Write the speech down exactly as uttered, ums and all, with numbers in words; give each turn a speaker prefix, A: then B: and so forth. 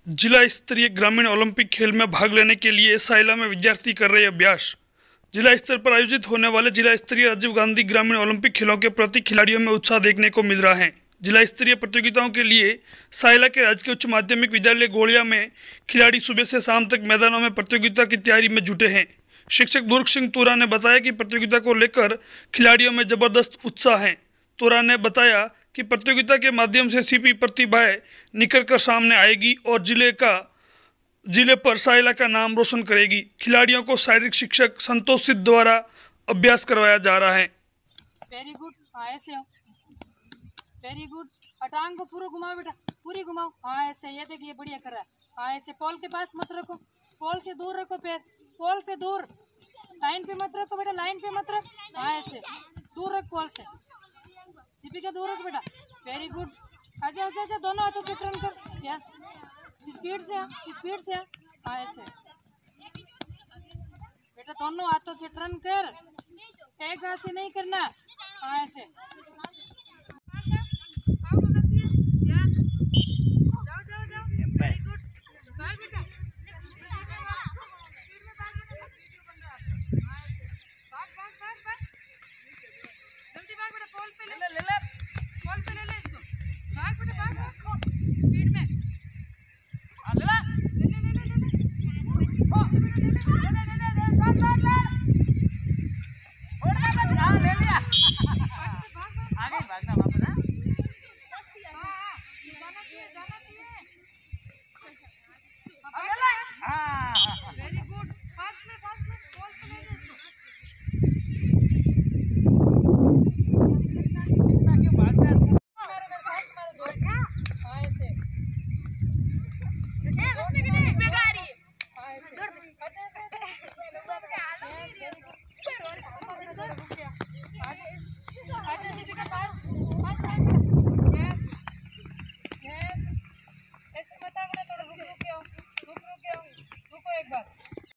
A: जिला स्तरीय ग्रामीण ओलंपिक खेल में भाग लेने के लिए साइला में विद्यार्थी कर रहे अभ्यास। जिला स्तर पर आयोजित होने वाले जिला स्तरीय राजीव गांधी ग्रामीण ओलंपिक खेलों के प्रति खिलाड़ियों में उत्साह देखने को मिल रहा है। जिला स्तरीय प्रतियोगिताओं के लिए साइला के राजकीय उच्च माध्यमिक विद्यालय गोड़िया में खिलाड़ी सुबह से शाम तक मैदानों में प्रतियोगिता की तैयारी में जुटे हैं। शिक्षक दुर्ग सिंह तोरा ने बताया कि प्रतियोगिता को लेकर खिलाड़ियों में जबरदस्त उत्साह है। तोरा ने बताया कि प्रतियोगिता के माध्यम से सीपी प्रतिभाएं निकल कर सामने आएगी और जिले का जिले पर साइला का नाम रोशन करेगी। खिलाड़ियों को शारीरिक शिक्षक संतोष सिद्ध द्वारा अभ्यास करवाया जा रहा है।
B: वेरी गुड, हाँ ऐसे हो, वेरी गुड। टांग को पूरा घुमाओ बेटा, पूरी घुमाओ, हाँ ऐसे। ये देखिए बढ़िया कर रहा है, हाँ ऐसे। पोल के पास मत रखो, पोल से दूर रखो पैर, पोल से दूर। लाइन पे मत रखो बेटा, लाइन पे मत रख, हाँ ऐसे दूर रख पोल से। दीपिका दूर रख बेटा, वेरी गुड। आजा आजा आजा, दोनों हाथों से टर्न कर, यस। स्पीड से आ, स्पीड से आ, हाँ ऐसे बेटा। दोनों हाथों से टर्न कर, एक हाथ से नहीं करना, हाँ ऐसे।